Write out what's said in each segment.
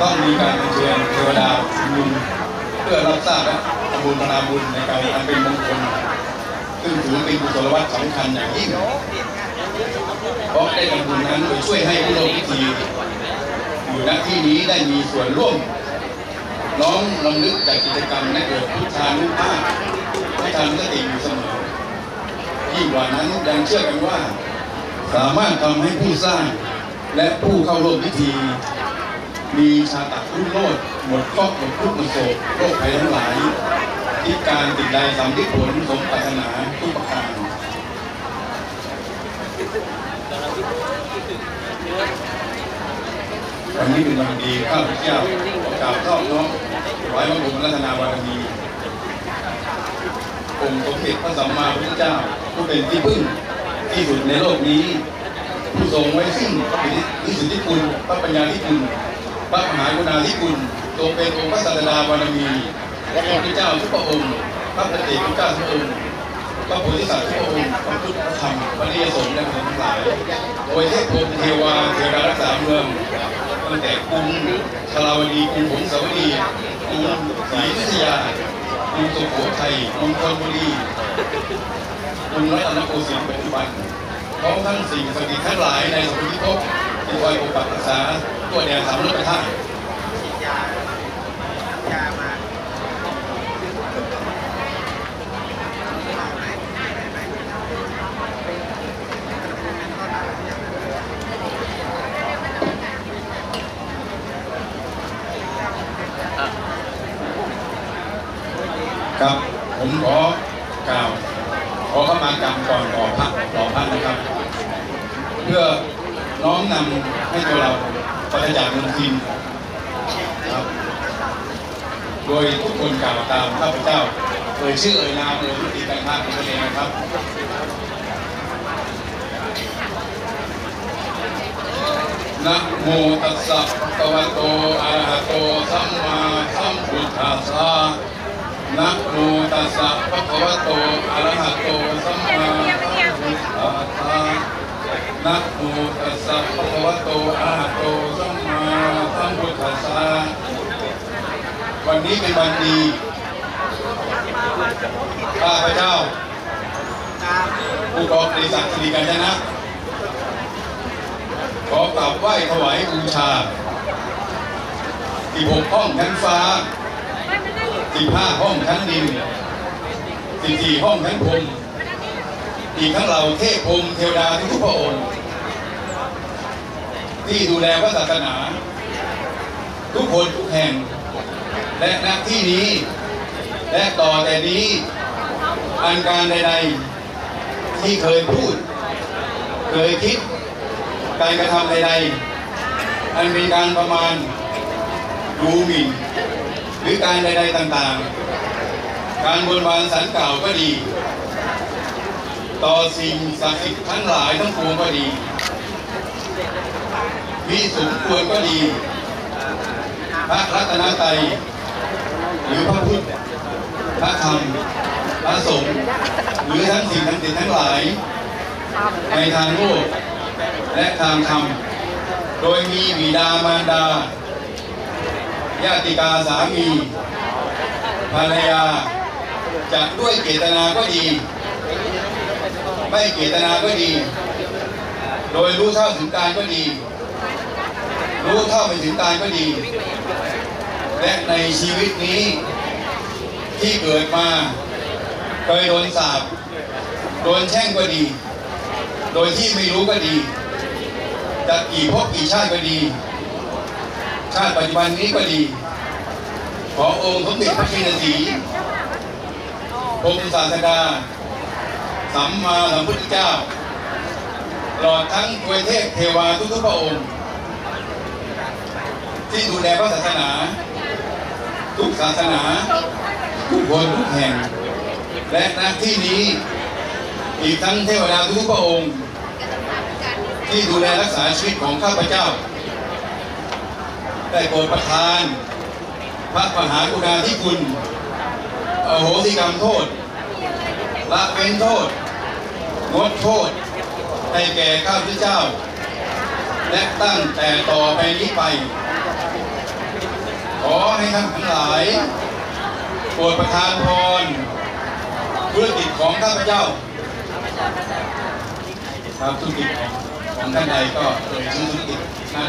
ต้องมีการเชิญเทวดาบุญเพื่อรับทราบและอนุโมทนาบุญในการทำเป็นมงคลซึ่งถือเป็นกุศลวัตรสำคัญอย่างยิ่งเพราะได้ทำบุญนั้นโดยช่วยให้ผู้ร่วมพิธีอยู่ณที่นี้ได้มีส่วนร่วมน้อมรำลึกจากกิจกรรมและเกิดพุทธานุภาพให้ทำสติอยู่เสมอยิ่งกว่านั้นยังเชื่อกันว่าสามารถทำให้ผู้สร้างและผู้เข้าร่วมพิธีมีชาตะรุ่งโรจน์หมดเคราะห์หมดทุกข์หมดโศกโรคภัยทั้งหลายที่การติดใดสำลิดผลสมปรารถนาทุกประการวันนี้เป็นวันดีข้าพเจ้ากราบทอดน้อมถวายพระบรมราชนาบารมีองค์สมเด็จพระสัมมาสัมพุทธเจ้าผู้เป็นที่พึ่งที่สุดในโลกนี้ผู้ทรงไว้ซึ่งอิทธิคุณพระปัญญาธิคุณพระมหากรุณาธิคุณทรงเป็นองค์พระศาสดาบารมีพระพุทธเจ้าทุกพระองค์พระปฏิเจกเจ้าทุกองค์พระโพธิสัตว์ทุกองค์พระพุทธธรรมพระนิยสงฆ์และพระทั้งหลายโดยเทพพรหมเทวาเทวดารักษาเมืองตั้งแต่กรุงชลาวดีกรุงหงสาวดีกรุงศรีอยุธยากรุงสุโขทัยกรุงธนบุรีกรุงรัตนโกสินทร์ปัจจุบันพร้อมทั้งสิ่งศักดิ์สิทธิ์ทั้งหลายในสังคมพิภพที่คอยปกปักรักษาตัวแดนสามโลกธาตุครับผมขอกล่าวขอเข้ามากรรมก่อนต่อพระนะครับเพื่อน้อมนำให้ตัวเราปราศจากมลทินครับโดยทุกคนกล่าวตามข้าพเจ้าชื่อนามวิธีการพากตัวเองนะครับนะโมตัสสะภะคะวะโตอะระหะโตสัมมาสัมพุทธัสสะนะโมตัสสะภะคะวะโตอะระหะโตสัมมาสัมพุทธัสสะนะโมตัสสะภะคะวะโตอะระหะโตสัมมาสัมพุทธัสสะวันนี้เป็นวันดีข้าพเจ้าผู้กองในศักดิ์สิริกัญจนะขอกราบไหว้ถวายบูชา16 ห้องชั้นฟ้า15 ห้องชั้นดิน14 ห้องชั้นพรหมอีกทั้งเหล่าเทพพรหมเทวดาทุกพระองค์ที่ดูแลพระศาสนาทุกคนทุกแห่งและณที่นี้และต่อแต่นี้อันการใดๆที่เคยพูดเคยคิดการกระทำใดๆอันเป็นการประมาณดูหมิ่นหรือการใดๆต่างๆการบนบานสรรกล่าวก็ดีต่อสิ่งศักดิ์สิทธิ์ทั้งหลายทั้งปวงก็ดีมีสมควรก็ดีพระรัตนตรัยหรือพระพุทธพระธรรมพระสงฆ์หรือทั้งสิ่งทั้งหลายในทางโลกและทางธรรมโดยมีบิดามารดาญาติกาสามีภรรยาจะด้วยเจตนาก็ดีไม่เจตนาก็ดีโดยรู้เท่าถึงการก็ดีรู้เท่าไม่ถึงการก็ดีและในชีวิตนี้ที่เกิดมาเคยโดนสาปโดนแช่งก็ดีโดยที่ไม่รู้ก็ดีจะกี่ภพกี่ชาติก็ดีชาติปัจจุบันนี้ก็ดีขอองค์สมเด็จพระชินสีห์องค์ศาสดาสัมมาสัมพุทธเจ้าตลอดทั้งทวยเทพเทวาทุกพระองค์ที่ดูแลพระศาสนาทุกศาสนาทุกคนทุกแห่งและณที่นี้อีกทั้งเทวดาทุกพระองค์ที่ดูแลรักษาชีวิตของข้าพเจ้าได้โปรดประทานพระมหากรุณาธิคุณอโหสิกรรมโทษละเว้นโทษงดโทษให้แก่ข้าพเจ้าและตั้งแต่ต่อไปนี้ไปขอให้ท่านทั้งหลายโปรดประทานพรธุรกิจของข้าพเจ้าครับธุรกิจของท่านใดก็เอ่ยชื่อธุรกิจนั้น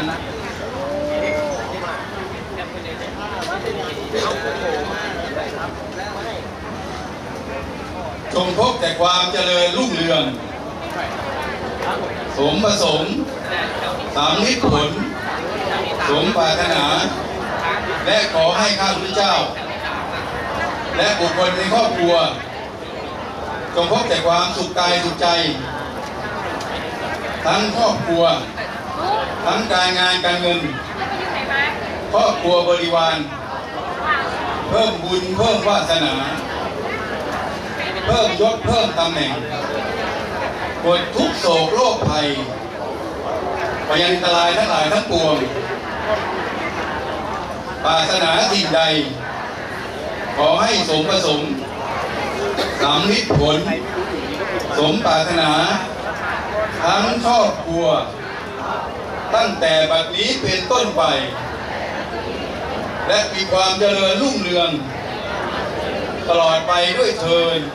จงพบแต่ความเจริญรุ่งเรืองสมประสงค์สำลิดผลสมปรารถนาและขอให้ข้าพเจ้าและบุคคลในครอบครัวจงพบแต่ความสุขกายสุขใจทั้งครอบครัวทั้งการงานการเงินครอบครัวบริวารเพิ่มบุญเพิ่มวาสนาเพิ่มยศเพิ่มตำแหน่งหมดทุกโศกโรคภัยพยันตรายทั้งหลายทั้งปวงปรารถนาสิ่งใดขอให้สมประสงค์สำลิดผลสมปรารถนาทั้งครอบครัวตั้งแต่บัดนี้เป็นต้นไปและมีความเจริญรุ่งเรืองตลอดไปด้วยเถิด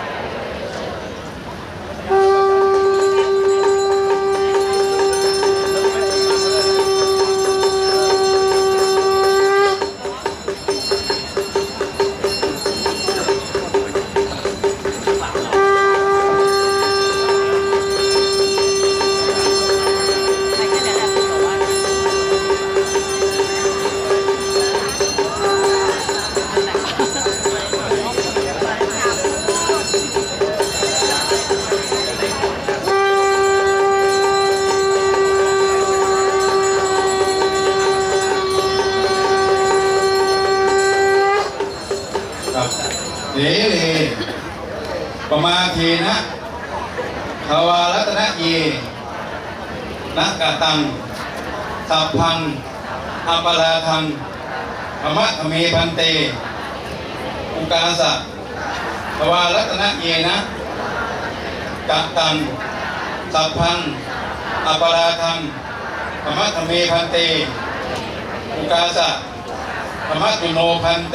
เดเลปมาเทนะทวารัตนะเยนักกตังสัพพังอัปราทังธรรมะธเมพันเตอุกาสะทวารัตนะเยนะกตังสัพพังอัปราทังธรรมะธเมพันเตอุกาสะธรรมะตุโนพันเต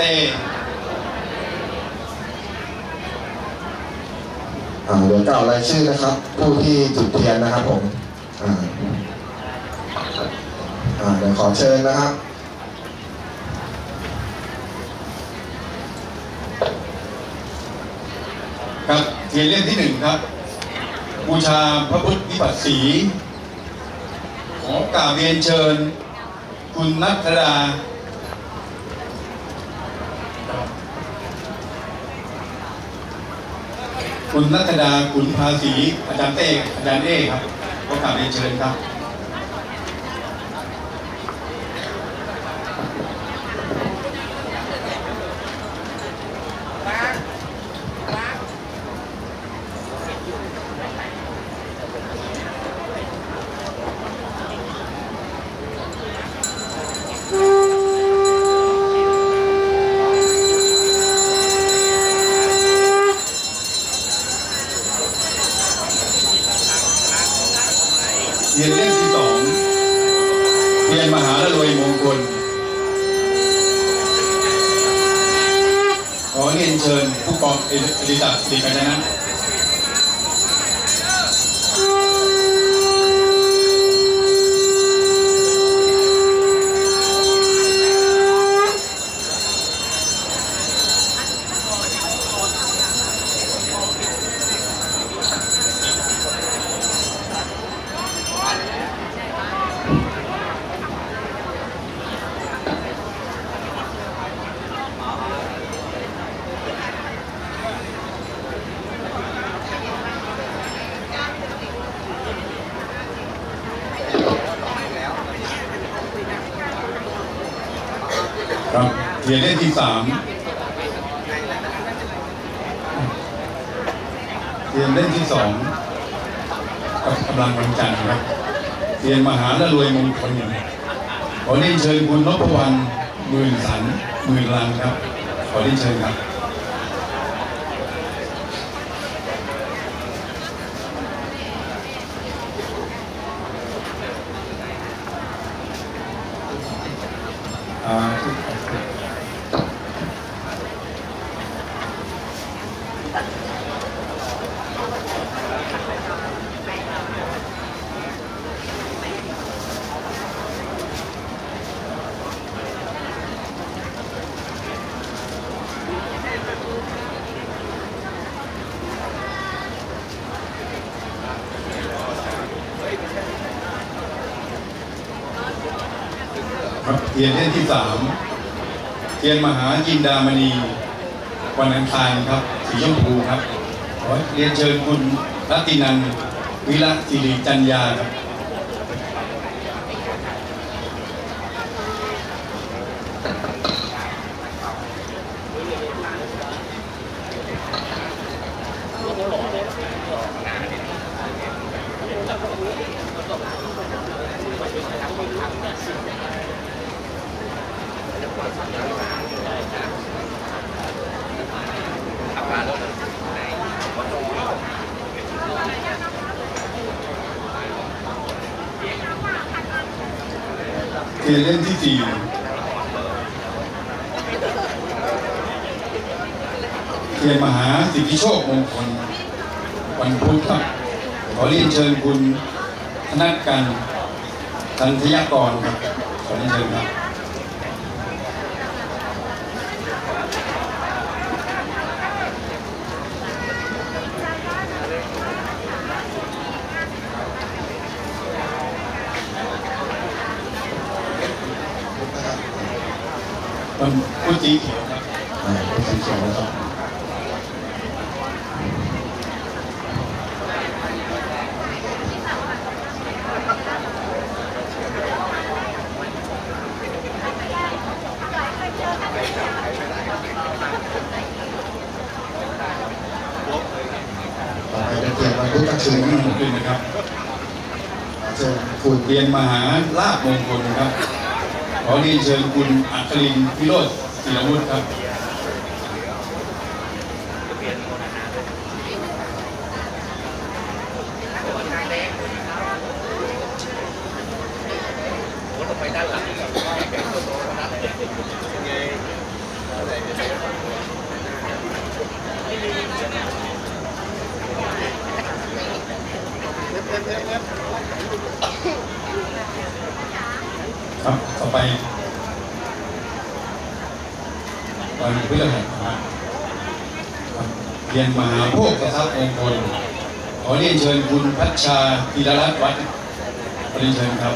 เดี๋ยวกล่าวรายชื่อนะครับผู้ที่จุดเทียนนะครับผมเดี๋ยวขอเชิญนะครับครับเทียนเล่มที่1ครับบูชาพระพุทธวิปัสสีขอกราบเรียนเชิญคุณนัทดาคุณนัทดาขุนภาษีอาจารย์เต้อาจารย์เอครับขอกราบเรียนเชิญครับเทียนเล่มที่2เทียนมหาละรวยมงคลขอเรียนเชิญผู้กองอดิศักดิ์ศรีกัญญนะครับเทียนเล่มที่3เทียนเล่มที่2กับกำลังวันจันทร์ครับเทียนมหาละรวยมงคลขอเรียนเชิญคุณนพวรรณหมื่นสันหมื่นลังครับขอเรียนเชิญครับเทียนเล่มที่ 3เทียนมหาจินดามณีวันอังคารครับสีชมพูครับขอเรียนเชิญคุณรัตินันท์วิระศิริจัญญาครับเทียนเล่มที่ 4เทียนมหาสิทธิโชคมงคลวันพุธครับขอเรียนเชิญคุณธนกันทันทยกรครับขอเรียนเชิญครับวันพุธสีเขียวครับพุธสีเขียวนะครับต่อไปเป็นเทียนวันพุธกลางคืนนะครับเชิญคุณเรียนมหาลาภมงคลครับขอเรียนเชิญคุณอัครินทร์วิโรจน์ศิลวุฒิครับครับต่อไปวันพฤหัสนะครับเรียนมหาโภคทรัพย์มงคลขอเรียนเชิญคุณพัชชาธีรรัตน์วัฒน์ขอเรียนเชิญครับ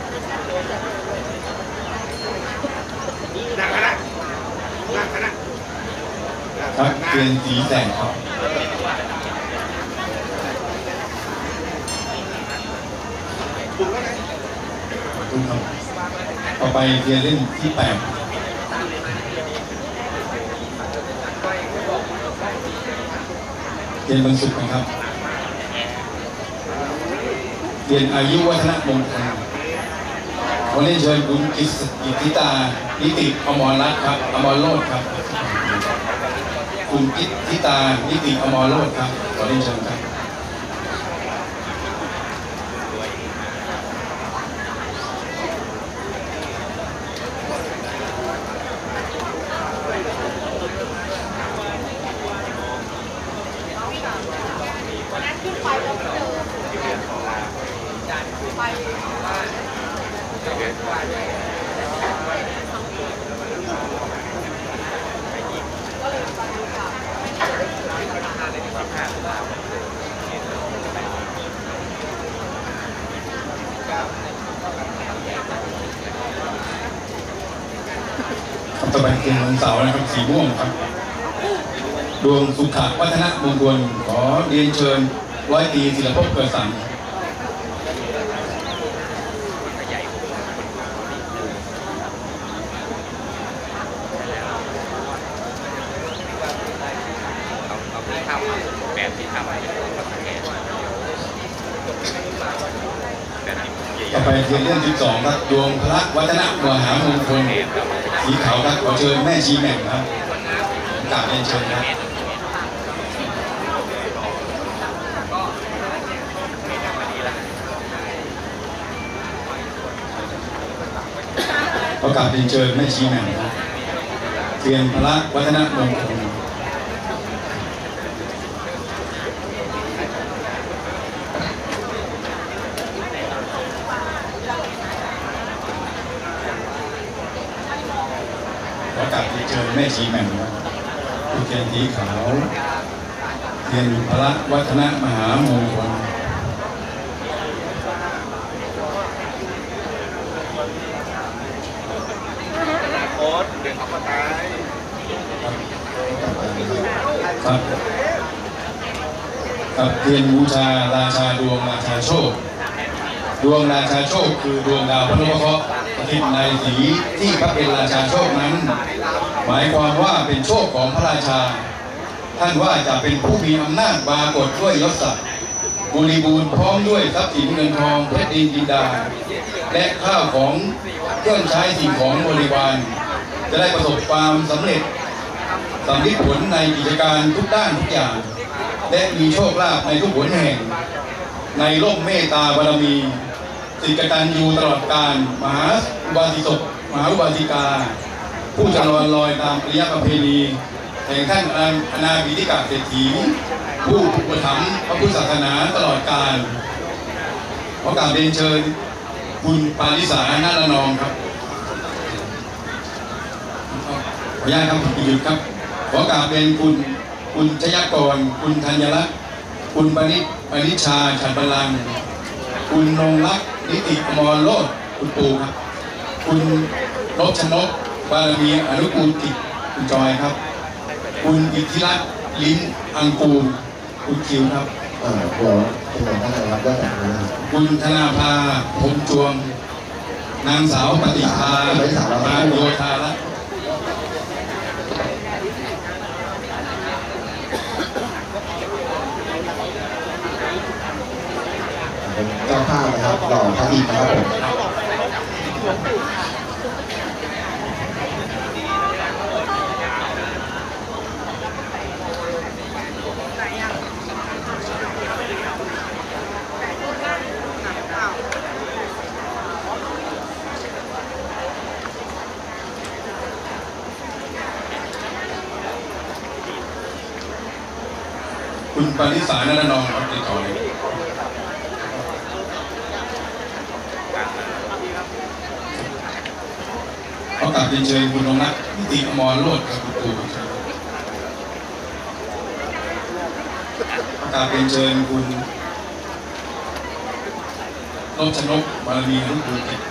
ครับเรียนสีแสงครับครับต่อไปเรียนเล่มที่ 8เรียนวันศุกร์นะครับเรียนอายุวัฒนมงคลขอเรียนเชิญคุณกิติตานิติอมรรัตน์ครับอมรโรจน์ครับคุณกิติตานิติอมรโรจน์ครับขอเรียนเชิญครับต่อไปเป็นวันเสาร์นะครับสีม่วงครับดวงสุขวัฒนมงคลขอเรียนเชิญร้อยตรีศิลปภพเกิดสังต่อไปเทียนเล่ม12ครับดวงพระวัฒนมหามงคลสีขาวครับขอเชิญแม่ชีแหม่มครับกราบเรียนเชิญครับต่อขอกราบเรียนเชิญแม่ชีแหม่มเทียนพระวัฒนมงคลขอกราบเรียนเชิญแม่ชีแหม่มผู้เทียนสีขาวเทียนพระวัฒนมหามงคลครับกับเทียนบูชาราชาดวงราชาโชคดวงราชาโชคคือดวงดาวพระนพเคราะห์สถิตในสีที่พระเป็นราชาโชคนั้นหมายความว่าเป็นโชคของพระราชาท่านว่าจะเป็นผู้มีอำนาจปรากฏด้วยยศศักดิ์บริบูรณ์พร้อมด้วยทรัพย์สินเงินทองเพชรดินจินดาและข้าวของเครื่องใช้สิ่งของบริวารจะได้ประสบความสำเร็จสำลิดผลในกิจการทุกด้านทุกอย่างและมีโชคลาภในทุกผลแห่งในร่มเมตตาบารมีสิทธิกตัญญูตลอดกาลมหาอุบาสิกมหาอุบาสิกาผู้จะลอยตามอริยประเพณีแห่งท่านอนาบิดิกะเศรษฐีผู้อุปถัมภ์พระพุทธศาสนาตลอดกาลขอกราบเรียนเชิญคุณปาริสานาละนองครับขออนุญาตครับคุณหยุดครับขอกราบเรียนคุณชยกรคุณธัญรัตน์คุณปณิชาฉัตรบัลลังก์คุณนงรักนิติอมรโลดคุณปูครับคุณนพชนกบารมีอนุกูลกิจคุณจอยครับคุณอิทธิรัตน์ลิ้นอังกูลคุณคิวครับเดี๋ยวเป็นท่านนะครับได้แบบนี้คุณธนาภาพรมจวงนางสาวปฏิภาปานโยธารัตน์เป็นเจ้าภาพนะครับหล่อพระอินทร์นะครับผมคุณปาริสานาละนองครับติดต่อเลยขอกราบเรียนเชิญคุณนงรักนิติอมรโลดครับคุณปูขอกราบเรียนเชิญคุณนพชนกบารมีอนุกูลกิจ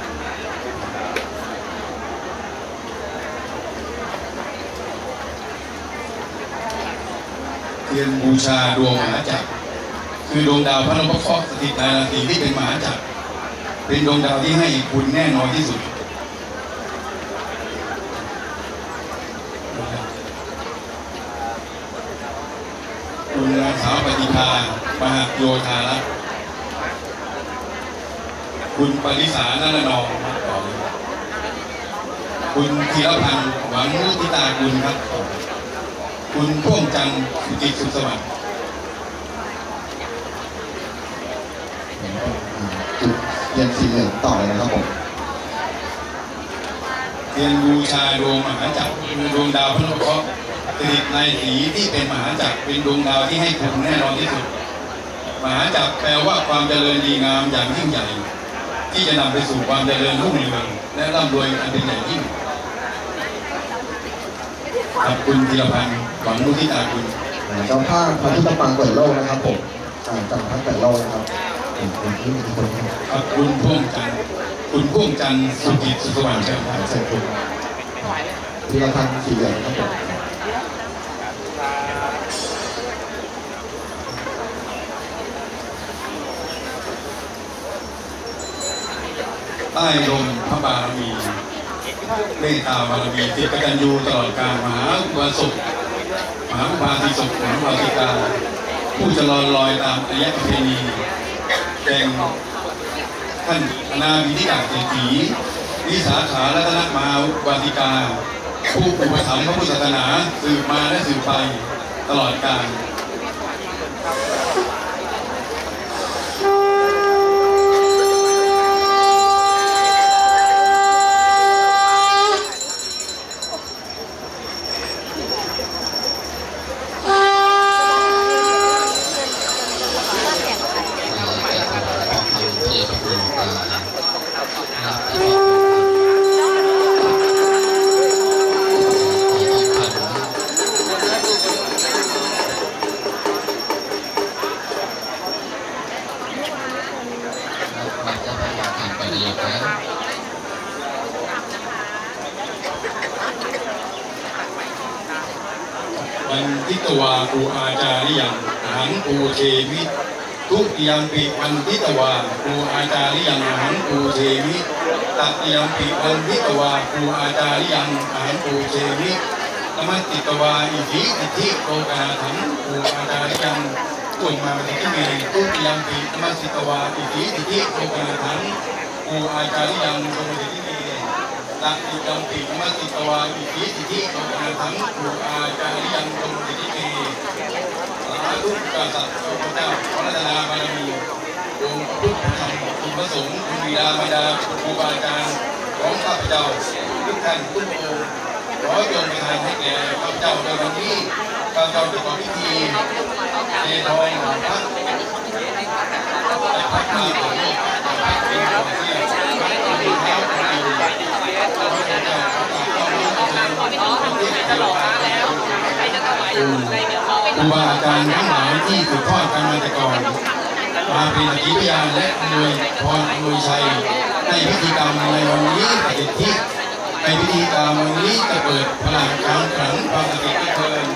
เทียนบูชาดวงมหาจักรคือดวงดาวพระนพเคราะห์สถิตในราศีที่เป็นมหาจักรเป็นดวงดาวที่ให้คุณแน่นอนที่สุดคุณนางสาวปฏิภามหาโยธารัตน์คุณปริสานาละนองต่อเลยคุณธีรพันธ์หวังมุทิตากุลครับคุณพ่วงจันทร์สุจิตสุขสวัสดิ์จุดเทียนสีเหลืองต่อเลยนะครับผมเทียนบูชาดวงมหาจักรคือดวงดาวพระนพเคราะห์สถิตในสีที่เป็นมหาจักรเป็นดวงดาวที่ให้คุณแน่นอนที่สุดมหาจักรแปลว่าความเจริญดีงามอย่างยิ่งใหญ่ที่จะนำไปสู่ความเจริญรุ่งเรืองและร่ำรวยอันเป็นใหญ่ยิ่งกับคุณธีรพันธ์หวังมุทิตากุลเจ้าภาพพระพุทธปางเปิดโลกนะครับผมจัดพระเปิดโลกนะครับเป็นที่มีคนกับคุณพ่วงจันทร์สุจิตสุขสวัสดิ์เชิญครับเชิญคุณธีรพันธ์สีเหลืองครับผมใต้ลมพระบารมีเมตตาบารมีสิทธิกตัญญูตลอดกาลมหาอุบาสกมหาอุบาสิกมหาอุบาสิกาผู้จะลอยตามอริยประเพณีแห่งท่านอนาบิดิกะเศรษฐีวิสาขารัตนมหาอุบาสิกาผู้อุปถัมภ์พระพุทธศาสนาสืบมาและสืบไปตลอดกาลขวันทิตวาภูอาจาริยังหังปูเทวิทุติยมปิวันทิตวาภูอาจาริยังหังปูเทวิตติยมปิวันทิตวาภูอาจาริยังหังปูเทวินมัสติตวาอิทิอิทิโกกาถังภูอาจาริยังตุมาปฏิทิเมทุติยมปินมัสติตวาอิทิอิทิโกกาถังภูอาจาริยังตุมาปฏิทิเมตักติกัมปิมัสสิตวาอิทิอิทิโกกาถังภูอาจาริยังตุมาปฏิทิเมสาธุกษัตริย์พระเจ้าพระราชนาบารมีองค์พุทธธรรมคุณพระสงฆ์คุณบิดามารดาครูบาอาจารย์ของข้าพเจ้าทุกท่านทุกองค์ขอจงประทานให้แก่ข้าพเจ้าในวันนี้ข้าพเจ้าจะขอพิธีเททองพระและพระข้าพเจ้าเป็นของเสียเป็นเท้าเป็นอยู่ข้าพเจ้าครูบาอาจารย์ทั้งหลายที่สืบทอดกันมาแต่ก่อนมาเป็นสักขีพยานและอำนวยพรอำนวยชัยในพิธีกรรมในวันนี้ปฏิทินในพิธีกรรมวันนี้จะเปิดพลังครั้งครั้งความศักดิ์สิทธิ์เกิน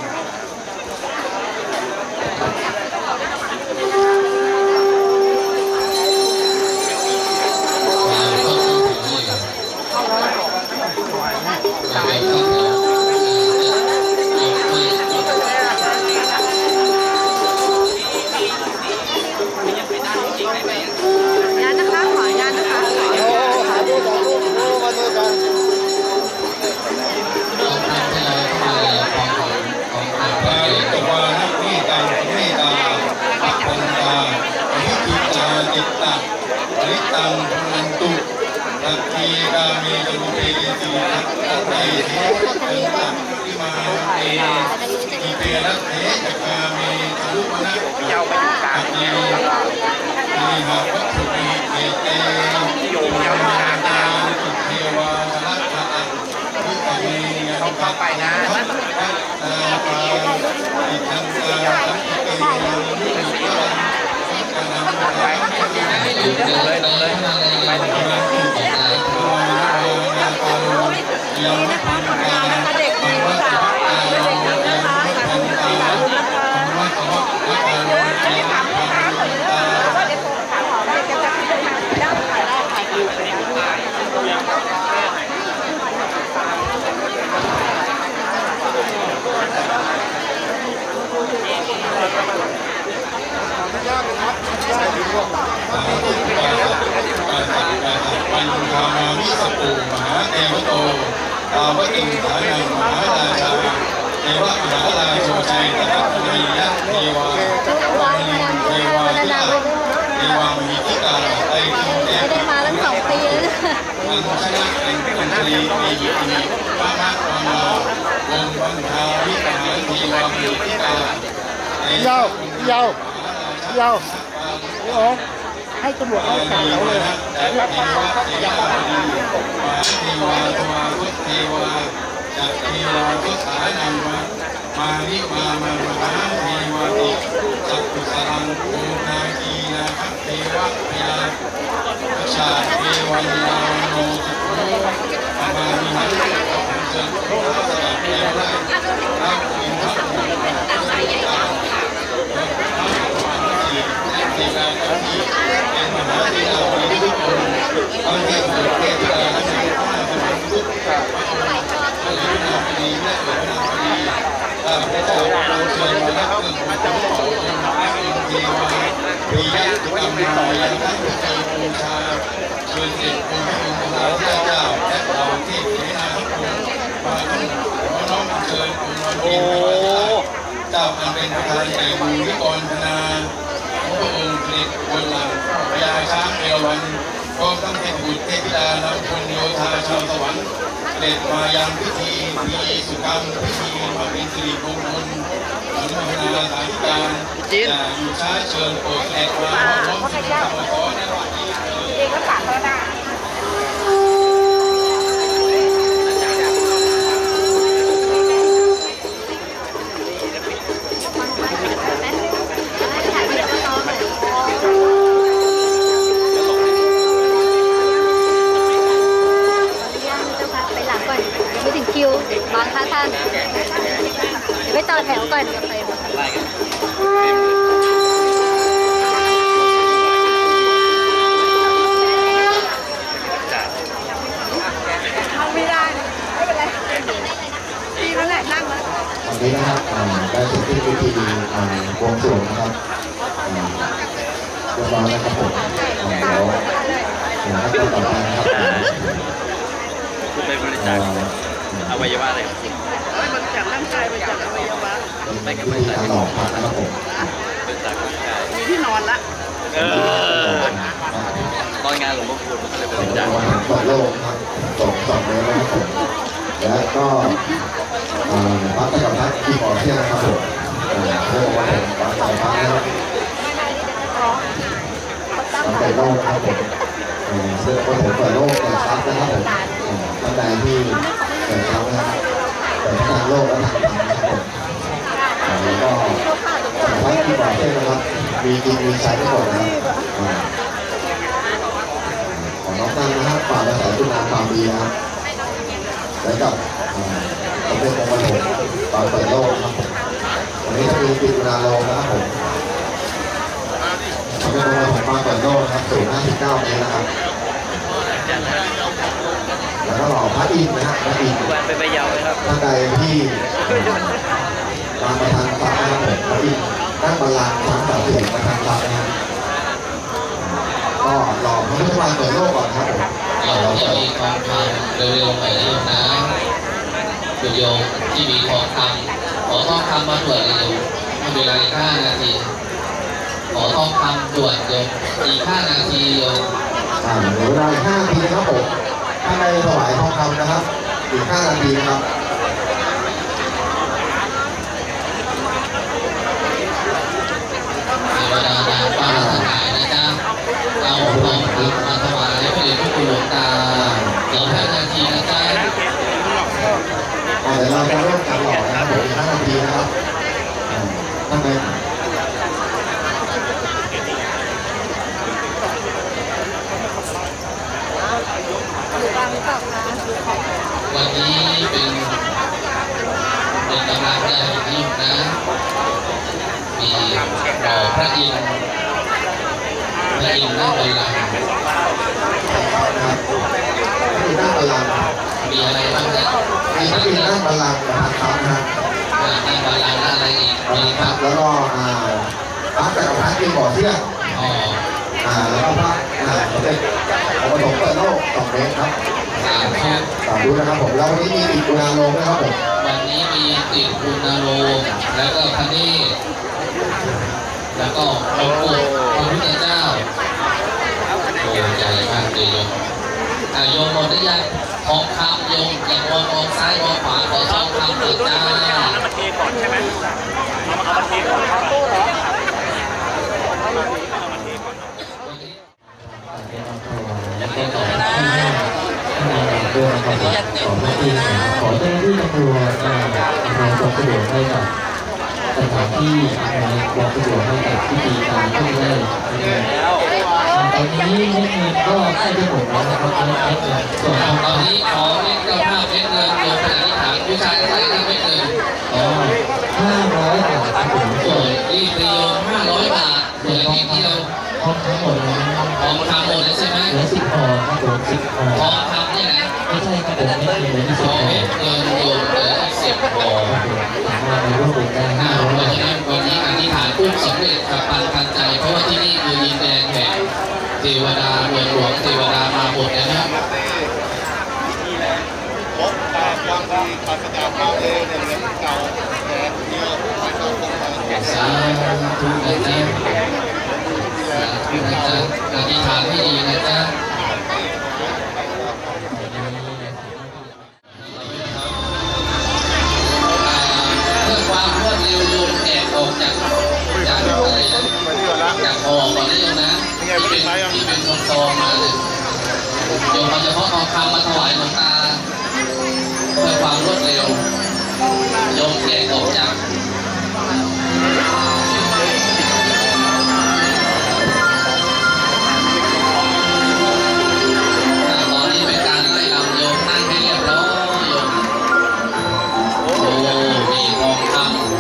ตังพันตุตักขีกาเมจมุเตติตักไตเทตักขิมาเตอิเปรัตเถจักาเมทะลุวนะตักเยมีหาวัตถุปิเกเตโยมยาวนาตาตุเทวาลัตถะวิตเมเขาเข้าไปนะตัตาปาอิทังตาสังเกเตมุขะไปถึงเลยนี่นะคะผลงานนะคะเด็กดีค่ะเด็กดีนะคะขอบคุณค่ะปัญญาวิสปูมหาเทวโตตาวติฐานังมหาราชาเทวะมหาราโชชัยตถาคตยะเทวาลิงเทวาทิลาเทวามหิติกาไตคิเตไม่ได้มาตั้ง2 ปีแล้วอังชนะเป็นอัญชลีมีหิติวะมะวะมาวงบังคาวิหารเทวามหิติกายาวให้ตำรวจเขาแถวเลยนะรับมาอย่ามาเทวาทวาพุทธเทวาจักเทวาพุทธานังมานิมามหาเทวาติจักกุสลังโอนาคีนาคเทวะยาชาเทวันลาโนติโกอามามิหันเจิญพระสดับเทวะเราอินทร์เทวาเจ้าที่เป็นมหาเทวาบริสุทธิ์ตอนที่เกิดเทวาทั้งหลายทั้งทุกข์พระฤาษีและพระนางพรีข้าพเจ้าเชิญมารับเครื่องบูชาขององค์พระเทวาปิยะกรรมนายทั้งที่บูชาเชิญเสด็จองค์พระองค์พระเจ้าและเหล่าเทพเสนาทั้งปวงมาทั้งขอน้อมเชิญองค์พระเทวาเจ้าอันเป็นประธานแก่บุญวิกรธนาพระองค์เสด็จบนหลังพญาช้างเอราวัณพร้อมทั้งเทพบุตรเทพธิดานำพลโยธาชาวสวรรค์เสด็จมายังพิธีสุกรรมพิธีมาเป็นสิริมงคลอนุโมทนาสาธุการอยู่ช้าเชิญโปรดเสด็จมาพร้อมสิริธรรมขอในวันนี้เองก็ฝากเขาได้บางท่านไปต่อแถวก่อนไปไล่กันไม่ได้ไม่เป็นไรดีแล้วแหละนั่งแล้วตอนนี้นะครับได้เสร็จที่พิธีบวงสรวงนะครับเรียบร้อยแล้วครับผมเดี๋ยวขั้นตอนต่อไปนะครับคุณไปบริจาคอวัยวะอะไรบริจาคร่างกายบริจาคอวัยวะเป็นพิธีการหล่อพระนะครับผมบริจาคร่างกายมีที่นอนละตอนงานหลวงพ่อคูณมันก็เลยบริจาคเปิดโลกครับ2 เมตรนะครับผมและก็พระจักรพรรดิที่ก่อเที่ยงนะครับผมเรื่องว่าผมพระจักรพรรดินะครับเปิดโลกครับผมซึ่งผมเปิดโลกแต่ทรัพย์นะครับผมท่านใดที่เปิดทรัพย์นะครับเปิดทางโลกและทางธรรมนะครับผมแล้วก็พระที่ก่อเที่ยงนะครับมีกินมีใช้ทั้งหมดนะครับของน้องตั้งนะครับฝ่าภาษาคุณงามความดีนะครับและกับสมเด็จองค์ปฐมตอนเปิดโลกนะครับผมวันนี้จะมีปิตุนาโลมนะครับผมสมเด็จองค์ปฐมมาเปิดโลกนะครับสูง59 เมตรนะครับแล้วก็หล่อพระอินทร์นะครับพระอินทร์ไปไปยาวเลยครับท่านใดที่มาประทานทรัพย์นะครับผมพระอินทร์นั่งบัลลังก์ช้างสามเสียงประทานทรัพย์นะครับก็หล่อพระพุทธวันเปิดโลกก่อนครับผมเราที่มีทองคำเร็วๆไปเร็วนะคุณโยมที่มีทองคำขอทองคำมาตรวจเร็วไม่เป็นไร5 นาทีขอทองคำตรวจโยมอีก5 นาทีโยมเหลือเวลา5 นาทีนะครับผมถ้าในถวายทองคำนะครับอีก5 นาทีนะครับเทวดานางฟ้าทั้งหลายนะจ๊ะเอาทองคำมาถวายพระเดชพระคุณหลวงตาเดี๋ยว5 นาทีนะจ๊ะเดี๋ยวเราจะเริ่มการหล่อนะครับผมอีก5 นาทีนะครับท่านใดวันนี้เป็นกำลังใจยิ่งนะมีหล่อพระอินทร์นั่งบัลลังก์มีนั่งบัลลังก์มีอะไรบ้างนะมีพระอินทร์นั่งบัลลังก์นะครับนะครับนั่งบัลลังก์อะไรอีกมีครับแล้วก็พระจักรพรรดิที่ก่อเที่ยงแล้วก็พระสมเด็จองค์ปฐมเปิดโลก2 เมตรครับสาธุนะครับผมแล้ววันนี้มีติกุณาโลมนะครับผมวันนี้มีติกุณาโลมแล้วก็พระเนตรแล้วก็องค์ปู่พระพุทธเจ้าโอ้ใหญ่มากเลยโยมโยมหมดได้ยังทองคำโยมอย่ามองซ้ายมองขวาขอทองคำหน่อยจ้าเอามาเทก่อนใช่ไหมเอามาเทก่อนครับด้วยนะครับขอให้ที่ขอเจ้าหน้าที่ตำรวจอำนวยความสะดวกให้กับสถานที่อำนวยความสะดวกให้กับพิธีการขึ้นเลยตอนนี้เม็ดเงินก็ใกล้จะหมดแล้วนะครับเม็ดเงินส่วนตอนนี้ขอเม็ดเจ้าภาพเม็ดเงินโยมขณะที่ถามผู้ชายใส่เม็ดเงิน 500 บาทครับผมส่วนรีบโยม500 บาทเหลือนิดเดียวทองทั้งหมดเลยทองคำหมดแล้วใช่ไหมเหลือ10 ห่อครับผม10 ห่อทองคำเนี่ยนะไม่ใช่ครับผมไม่เหลือ 10 ห่อเม็ดเงินโยมเหลือ10 ห่อสามารถมาร่วมบุญได้เพราะฉะนั้นวันนี้อธิษฐานปุ๊บสำเร็จกับปันทันใจเพราะว่าที่นี่คือดินแดนแห่งเทวดาเมืองหลวงเทวดามาหมดนะครับพบตามความดีปราศจากความเลวเนี่ยเหมือนเก่าแต่เดียวไม่ต้องคงสาธุนะจ๊ะสาธุนะจ๊ะอธิษฐานให้ดีนะจ๊ะเพื่อความรวดเร็วโยมแอบออกจากอะไรจากห่อก่อนนะโยมนะที่เป็นซองมาเลยโยมเอาเฉพาะทองคำมาถวายหลวงตาเพื่อความรวดเร็วโยมแกะออกจากตอนนี้เป็นการไล่ลำโยมนั่งให้เรียบร้อยโยมโอ้มีทองคำ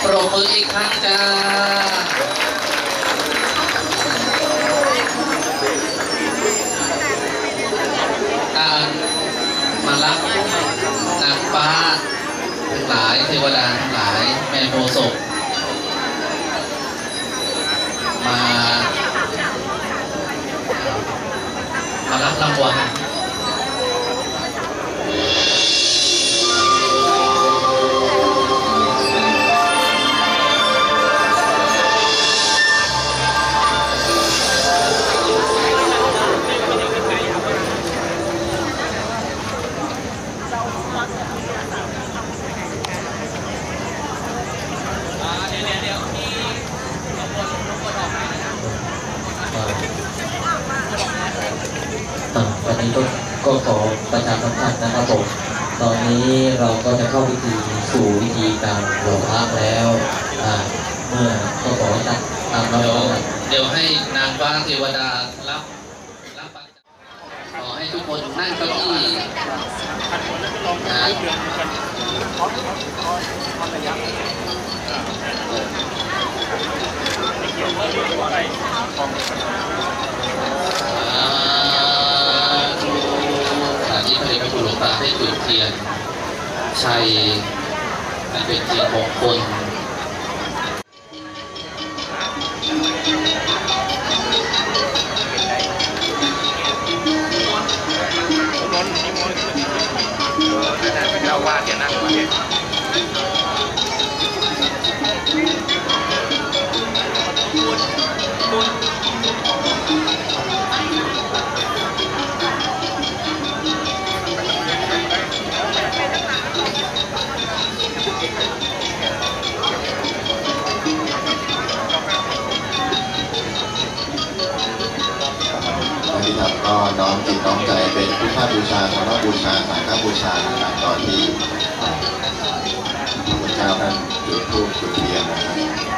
ปรบมืออีกครั้งจ้ามารับนางฟ้าทั้งหลายเทวดาทั้งหลายแม่โพธิ์ศพมารับรางวัลวันนี้ก็ขอประชาสัมพันธ์นะครับผมตอนนี้เราก็จะเข้าพิธีสู่วิธีการหล่อพระแล้วเมื่อก็ขอตามเราเดี๋ยวให้นางฟ้าเทวดารับขอให้ทุกคนนั่งเก้าอี้ที่พระเดชพระคุณหลวงตาให้จุดเทียนชัยอันเป็นเทียนมงคลเราวาดอย่านั่งมาเนี่ยก็น้อมจิตน้อมใจเป็นพุทธบูชาธรรมบูชาสังฆบูชานะครับตอนที่พระพุทธเจ้าท่านจุดธูปจุดเทียนนะครับ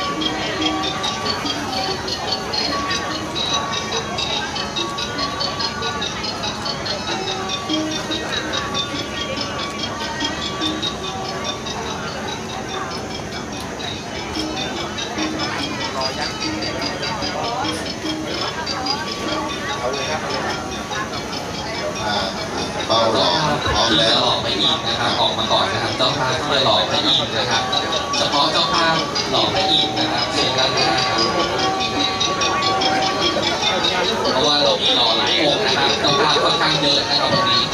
เป้าหลอกพร้อมแล้วหลอกไปอีกนะครับออกมาก่อนนะครับเจ้าภาพที่จะหลอกไปอีกนะครับเฉพาะเจ้าภาพหลอกไปอีกนะครับเชิญด้านหน้าครับเพราะว่าเรามีหล่อหลายองค์นะครับเจ้าภาพค่อนข้างเยอะนะครับตรงนี้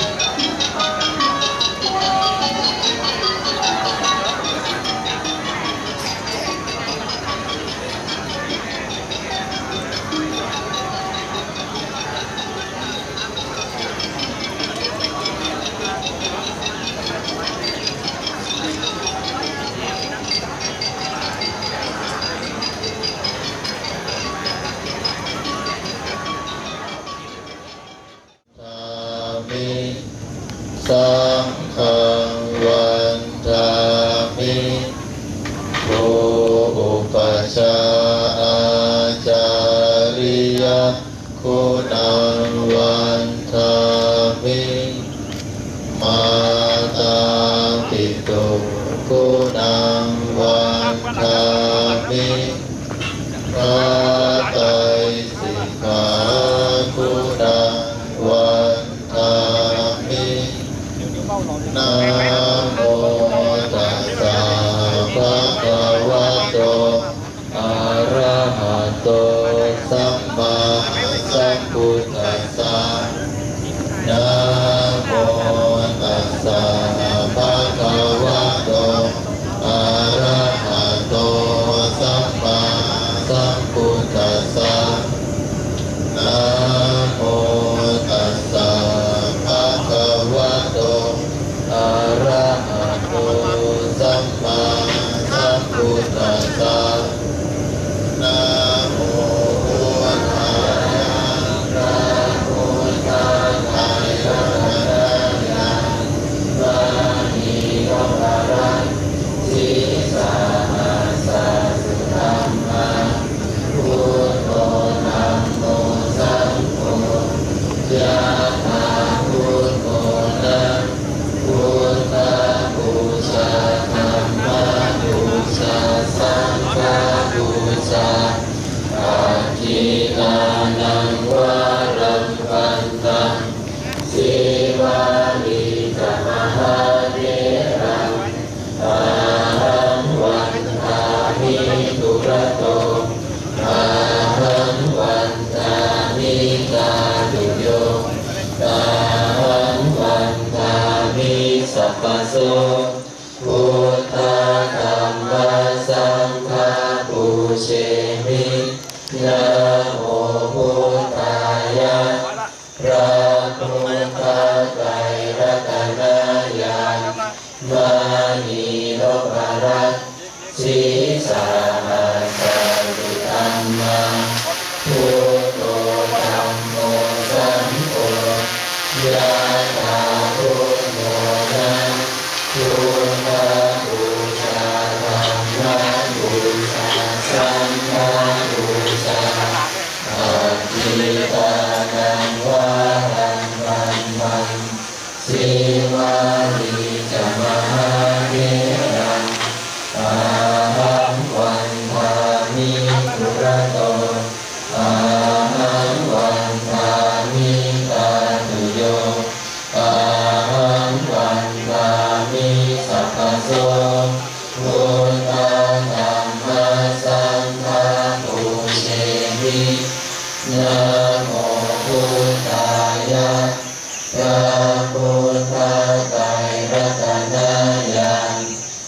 สังฆังวันทามิโภอุปชาอาจาริยคุณังวันทามิมาตาปิตุคุณังวันทามิพระไตรสิกขาคุณังวันทามินะโมตัสสะภะคะวะโตอะระหะโตสัมมาสัมพุทธัสสะนะโมตัสสะภะคะวะโตอะระหะโตสัมมาสัมพุทธั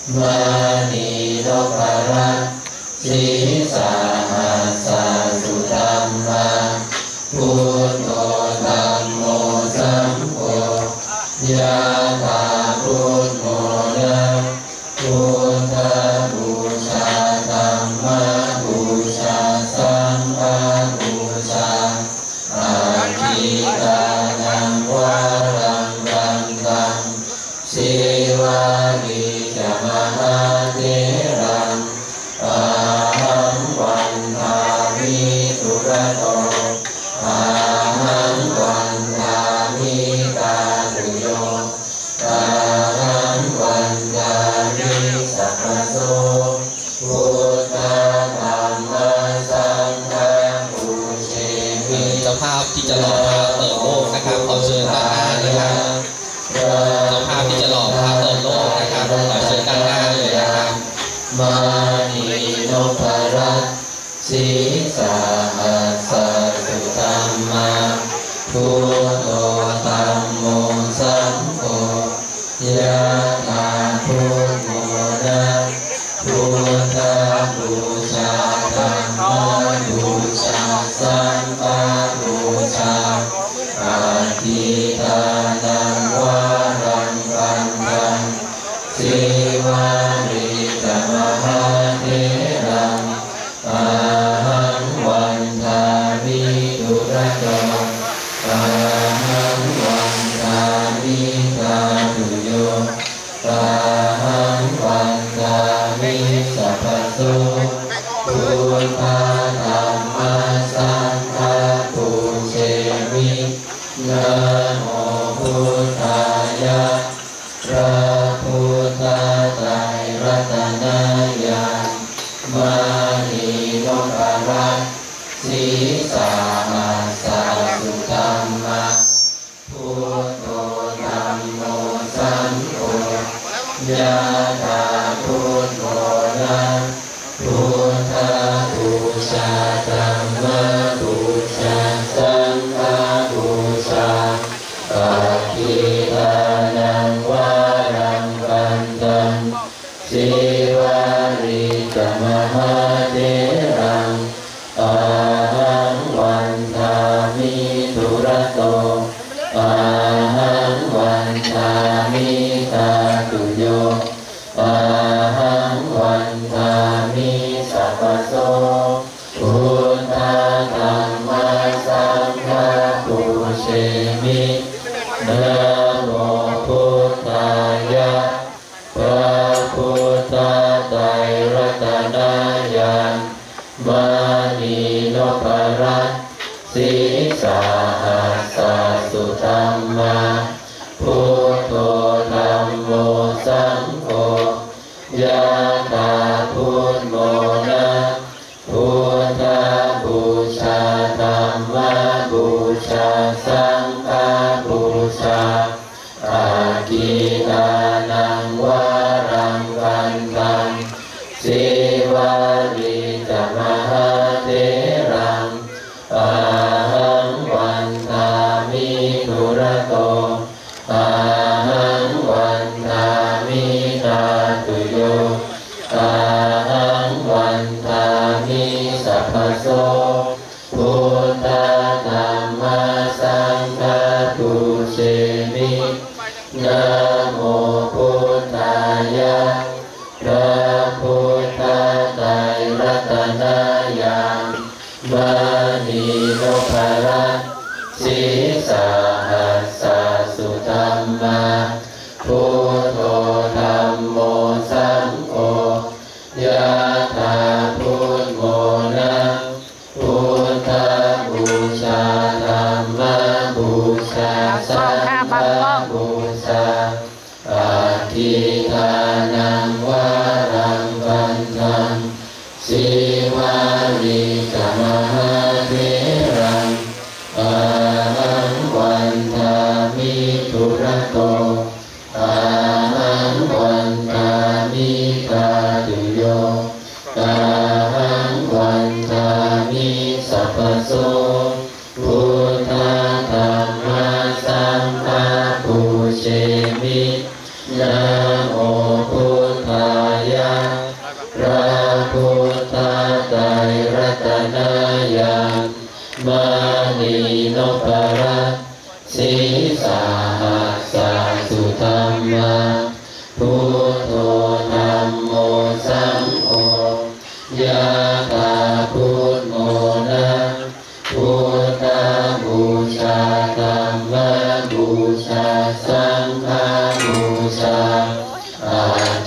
มานีนพรัตน์สีสาหัสสะสุธัมมาพุทโธธัมโมสังโฆยะถาพุทโธนะพุทธบูชาธัมมบูชาสังฆบูชาอาทิตานังวารังกันตังสิวาริจมหาเถรังอาหังวันทามิสุรโตอาหังวันทามิตาตุโยอาหังวันทามิสัพพโสพุทธธัมมังสังฆังบูเชมิเจ้าภาพที่จะหล่อพระเปิดโลกนะครับขอเชิญด้านหน้าเลยครับเจ้าภาพที่จะหล่อพระเปิดโลกนะครับขอเชิญด้านหน้าเลยนะครับมานีนพรัตน์สีสาหัสสะสุธัมมาพุทโธธัมโมสังโฆยะถาพุทโธนะพุทธบูชาธัมมบูชาสังฆบูชาอาทิตานังวารังกันตังสิวาริจมหาเถรังอาหังวันทามิตุระโตอาหังวันทามิตาตุโยอาหังวันทามิสัพพโสพุทธธัมมังสังฆังบูเชมินะโมพุทธายะพระพุทธไตรรัตนญาณมานีนพรัตน์สีสาหัสสะสุธัมมาพุทโธธัมโมสังโฆยะถาพุทโธนะพุทธบูชาธัมมบูชาสังฆบูชาอาทิตานังวารังกันตังสิวาริจมหาเถรังอาหังวันทามิตุระโตอาหังวันทามิตาตุโยอาหังวันทามิสัพพโสพุทธธัมมังสังฆังบูเชมินะโมพุทธายะพระพุทธไตรรัตนญาณมานีนพรัตน์สีสาหัสสะสุธัมมาพุทโธธัมโมสังโฆยะถาพุทโธนะพุทธบูชาธัมมบูชาสังฆบูชาอาทิตานังวารังกันตังสิวาริจมหาเถรังอาหังวันทามิตุระโตอาหังวันทามิตาตุโยอาหังวันทามิสัพพโสพุทธธัมมังสังฆังบูเชมินะโมพุทธายะพระพุทธไตรรัตนญาณมานีนพรัตน์สีสาหัสสะสุธัมมาพุทโธธัมโมสังโฆยะถาพุทโธนะพุทธบูชาธัมมบูชาสังฆบูชาอาทิตานังวารั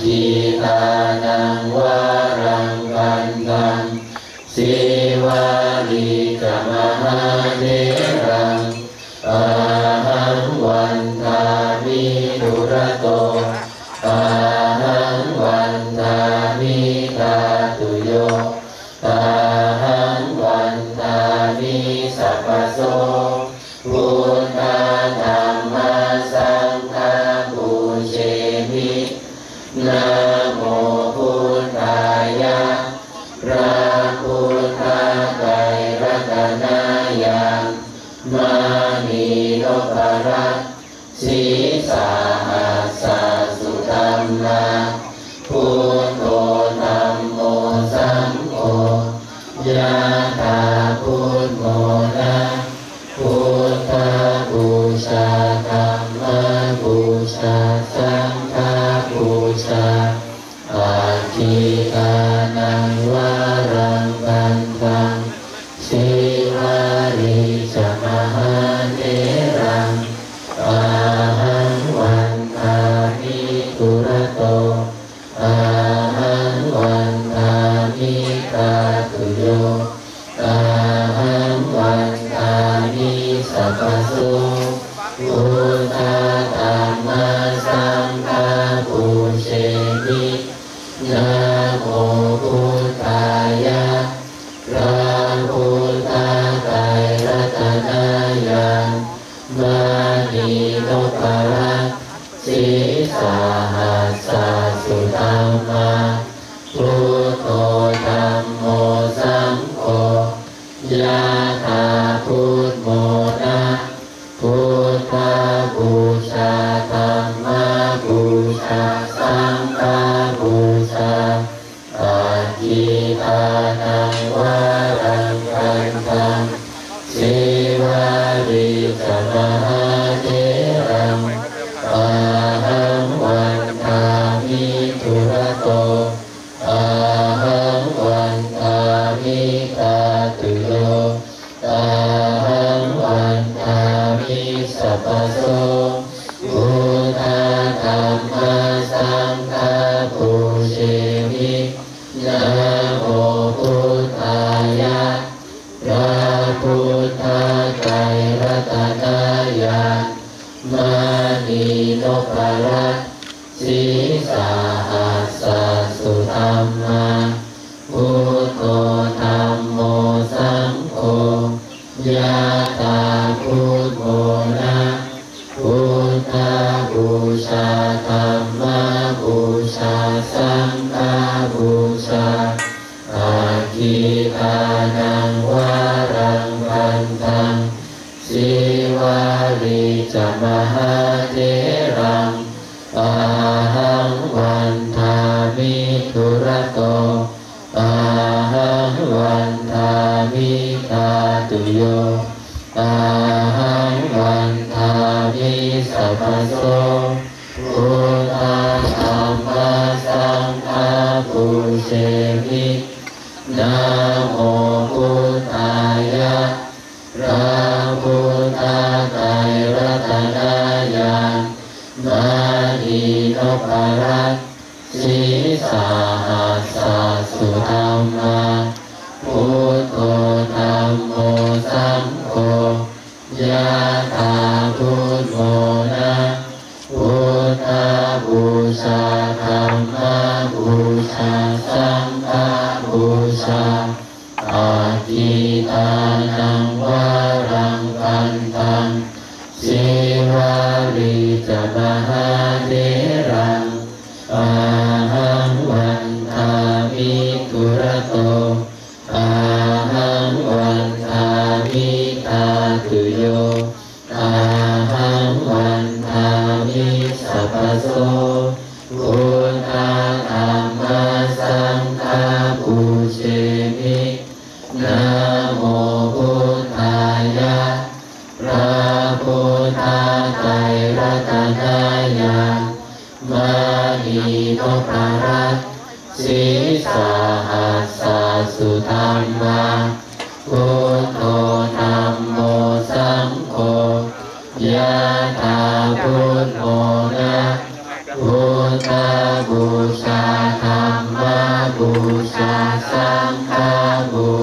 ทีตานังวารังกันตังสีวาลีกมหาเทรังอาหังวันทามิดุรโตอาหังวันทามิตาตุโยอาหังวันทามิสัพพโสพุทธธัมมัสสังฆังบูเชมินะโมพุทธายะพระพุทธไตรรัตนายังมานีโนภรัตสีสาหัสสะสุธัมมาพุทโธธัมโมสังโฆยะถาพุทโมนะพุทธบูชาธัมมบูชาสังฆบูชาอาทิตานังวารังกันตังสีวารีจมหาเทรังอาหังวันทามิตุระโตอาหังวันทามิตาตุโยอาหังวันทามิสัพพโสพุทธธัมมัสสังฆังบูเชมินะโมพุทธายะพระพุทธไตรรัตนายังมานีโนภรัตสีสาหัสสะสุธัมมาพุทโธธัมโมสังโฆยะถาพุทโมนะพุทธบูชาธัมมบูชาสังฆบูชาอาทิตานังวารังกันตังสีวารีจมหาเทรังอาหังวันทามิตุระโตอาหังวันทามิตาตุโยอาหังวันทามิสัพพโสพุทธธัมมัสสังฆังบูเชมินะโมพุทธายะพระพุทธไตรรัตนายังมานีโนภรัตสีสาหัสสะสุธัมมาพุทโธธัมโมสังโฆยะถาพุทโมนะพุทธบูชาธัมมบูชาสังฆบูชาอาทิตานังวารังกันตังสีวารีจมหาเทรังอาหังวันทามิตุระโตอาหังวันทามิตาตุโยอาหังวันทามิสัพพโสพุทธธัมมัสสังฆังบูเชมินะโมพุทธายะพระพุทธไตรรัตนายังมานีโนภรัตสีสาหัสสะสุธัมมาพุทโธธัมโมสังโฆยะถาพุทโมนะพุทธบูชาธัมมบูชาสังฆบูชาอาทิตานังวารังกันตังสีวารีจมหาเทรังอาหังวันทามิตุระโตอาหังวันทามิตาตุโยอาหังวันทามิสัพพโสพุทธธัมมัสสังฆังบูเชมินะโมพุทธายะพระพุทธไตรรัตนายังมานีโนภรัตสีสาหัสสะสุธัมมาพุทโธธัมโมสังโฆยะถาพุทโมนะพุทธบูช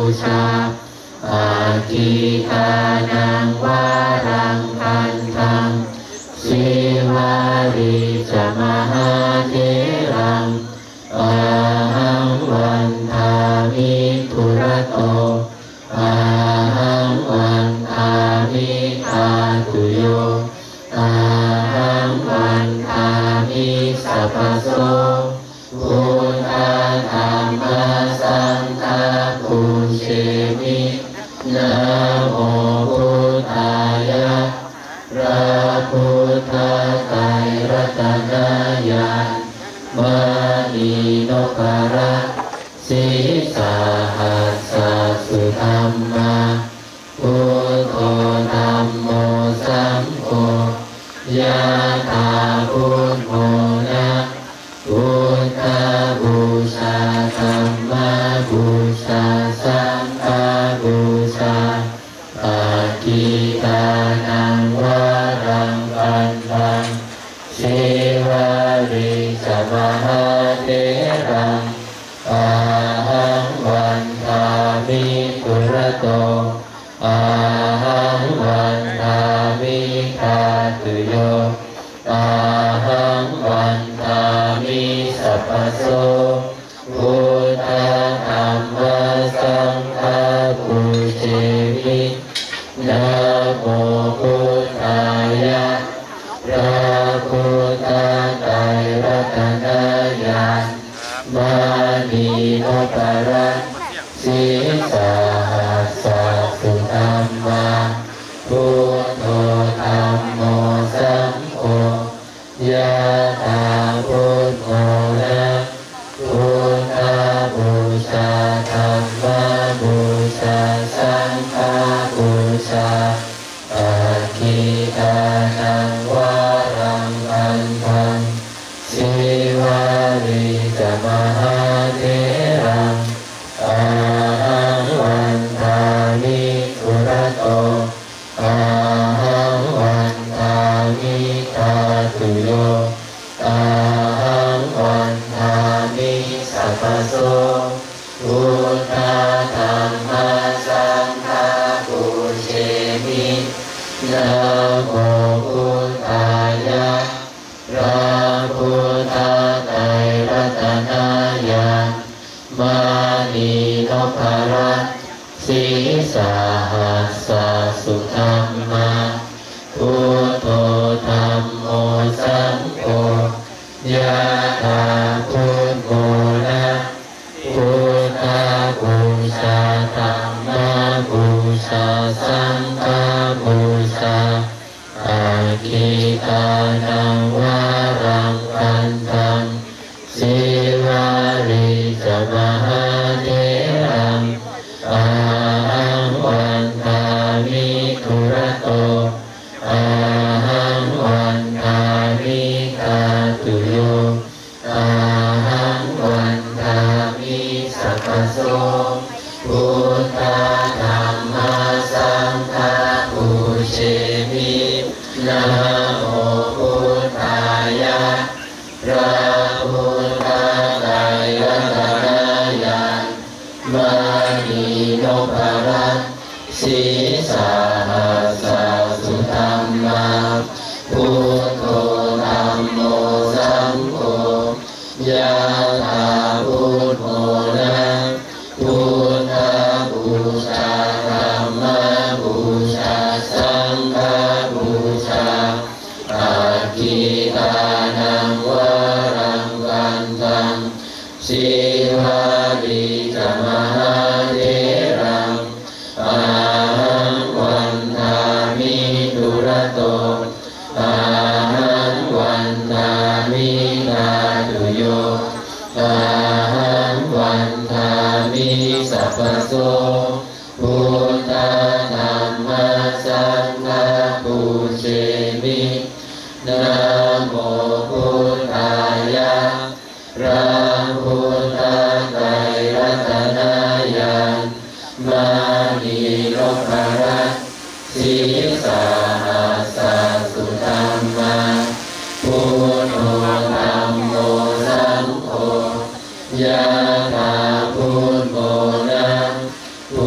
ชาอาทิทานังวารังคันธังสิวาริจมหาเถรังอาหังวันทามิทุระโตอาหังวันทามิทาตุโยอาหังวันทามิสัพพโสพุทธะธัมมะสังฆะปุเชมินะโมพุทธายะพระพุทธไตรรัตนญาณมณีนพรัตน์ศีสาหัสสะสุธัมมาพุทโธธัมโมสังโฆยะถาพุทโธนะพุทธบูชาธัมมบูชาสังฆบูชาอาทิทานังวารังคันธังสิวาริจมหาเถรังอาหังวันทามิทุระโตอาหังวันทามิทาตุโยอาหังวันทามิสัพพโสพุทธะธัมมะสังฆะปุเชมินะโมพุทธายะพระพุทธไตรรัตนญาณมณีนพรัตน์ศีสาหัสสะสุธัมมาพุทโธธัมโมสังโฆยะถาพุทโธนะพุทธบูชาธัมมบูชาสังฆบูชาอาทิทานังวารังคันธังสิวาริจมหาเถรังอาหังวันทามิทุระโตอาหังวันทามิทาตุโยอาหังวันทามิสัพพโสพุทธะธัมมะสังฆะปุเชมินะโมพุทธายะพระพุทธไตรรัตนญาณมณีนพรัตน์ศีสาหัสสะสุธัมมาพุทโธธัมโมสังโฆยะถาพุทโธนะพุทธบูชาธัมมบูชาสังฆบูชาอาทิทานังวารังคันธังสิวาริจมหาเถรังอาหังวันทามิทุระโตอาหังวันทามิทาตุโยอาหังวันทามิสัพพโสพุทธะธัมมะสังฆะปุเชมินะโมพุทธายะพระพุทธไตรรัตนญาณมณีนพรัตน์ศีสาหัสสะสุธัมมาพุทโธธัมโมสังโฆยะถาพุทโธนะพุทธบูชาธัมมบูชาสังฆบูชาอาทิทานังวารังคันธังสิวาริจมหาเถรังอาหังวันทามิทุระโตอาหังวันทามิทาตุโยอาหังวันทามิสัพพโสพุทธะธัมมะสังฆะปุเชมินะโมพุทธายะพระพุทธไตรรัตนญาณมณีนพรัตน์ศีสาหัสสะสุธัมมาพุทโธธัมโมสังโฆยะถาพุทโธนะพุ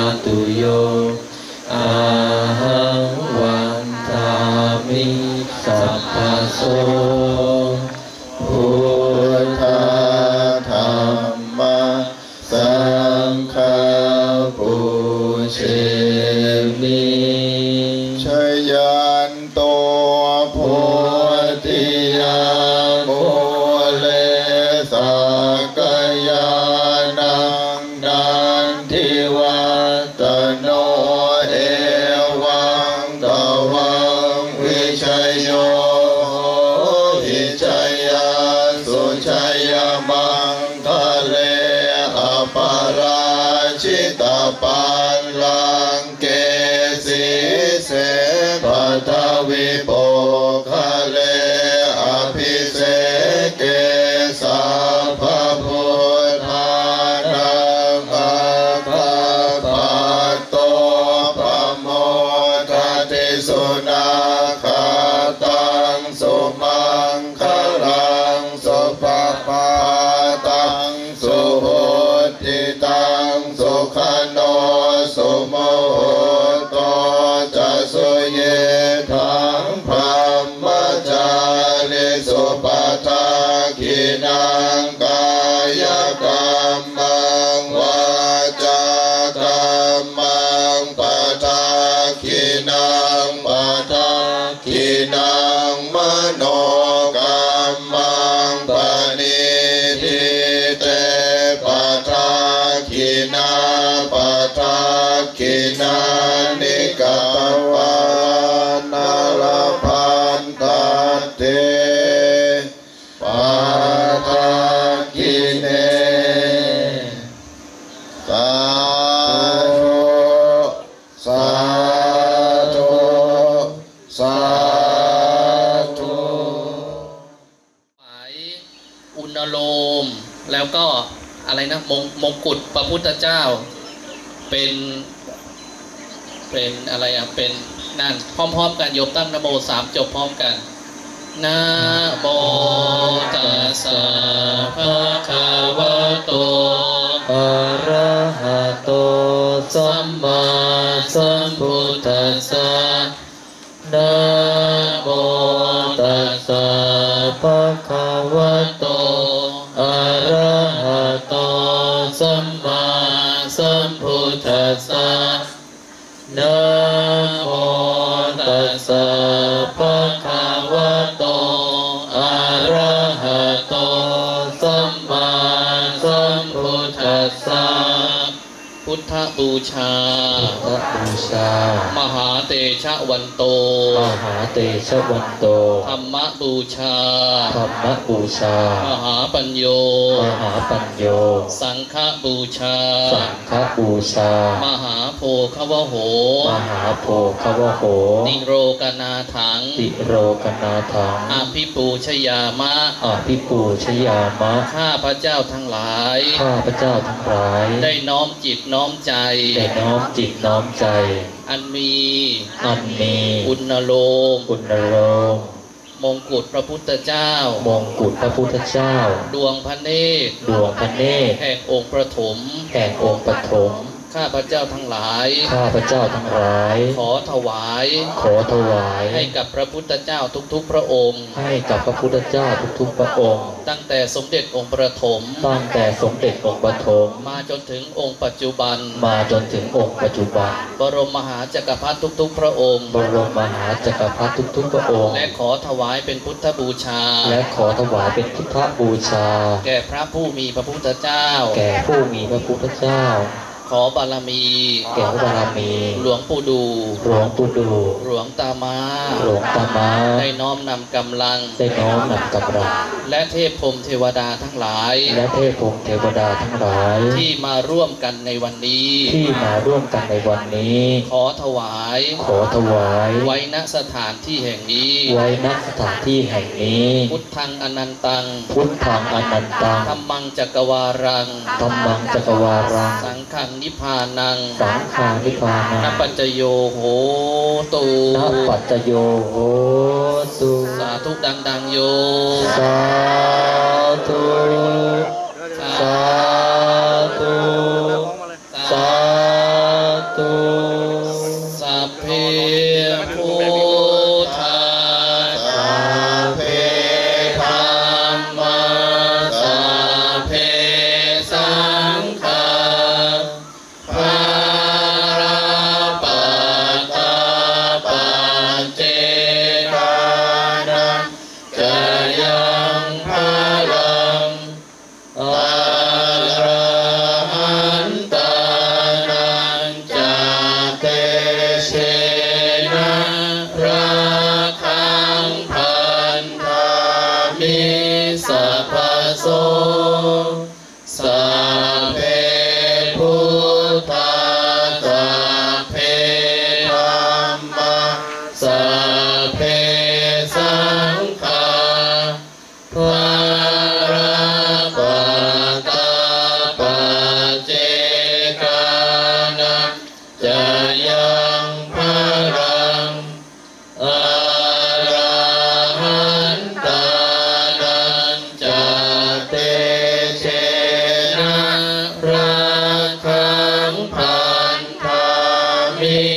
ตุโยอาหังวันทามิสัพพโสพุทธธรรมสังฆปุเชมิชยันโตโพธิยาโมเลสักยานังนันทิวัตโนเอวังตวังวิชัยโยหิชัยยาสุชัยมังคะเลอปาราชิตาปันลังเกสีเสปัทวิโปคะเลอภิเสเกสัพพพุทธานังอาคาปัตโตปโมทัตติสุนาคาตังสุมังคลังสุปปาตังสุโหติตังสุขโนสุโมโตจะสุเยทังพรหมจาริสุปทาคินังกายกรรมังวาจากรรมังปทาคินังปทาคินังมโนกรรมังปณิทิเตปทาคินาปทาคินานิกตวานาลพันตัตเตปทาคิเนสาธุสาธุสาธุหมายอุณโลมแล้วก็อะไรนะมงกุฎพระพุทธเจ้าเป็นอะไรอ่ะเป็นนั่นพร้อมๆกันโยมตั้งนะโม3จบพร้อมกันนะโมตัสสะภะคะวะโตอะระหะโตสัมมาสัมพุทธัสสะนะโมตัสสะภะคะวะโตอะระหะโตสัมมาสัมพุทธัสสะนะโมตัสสะภะคะวะโตอะระหะโตสัมมาสัมพุทธัสสะพุทธบูชาพุทธบูชามหาเตชะวันโตมหาเตชะวันโตธรรมบูชาธรรมบูชามหาปัญโยมหาปัญโยสังฆบูชาสังฆบูชามหาโภควโหมหาโภควโหติโรกนาถังติโรกนาถังอภิปูชยามะอภิปูชยามะข้าพระเจ้าทั้งหลายข้าพระเจ้าทั้งหลายได้น้อมจิตน้อมใจได้น้อมจิตน้อมใจอันมีอุณโลมมงกุฎพระพุทธเจ้ามงกุฎพระพุทธเจ้าดวงพระเนตรแห่งองค์ประถมข้าพระเจ้าทั้งหลายขอถวายให้กับพระพุทธเจ้าทุกๆพระองค์ตั้งแต่สมเด็จองค์ประถมมาจนถึงองค์ปัจจุบันบรมมหาจักรพรรดิทุกๆพระองค์และขอถวายเป็นพุทธบูชาแก่พระผู้มีพระพุทธเจ้าขอบารมีหลวงปู่ดูหลวงตามาได้น้อมนำกำลังและเทพพรหมเทวดาทั้งหลายที่มาร่วมกันในวันนี้ขอถวายไว้ณสถานที่แห่งนี้พุทธังอนันตังธัมมังจักรวารังสังฆังนิพพานังนัปปัจจโยโหตุสาธุดังๆโยสาธุสาธุสาจะยังพรังอาราหันตานันจะเตเชนะพระคังพันธามิ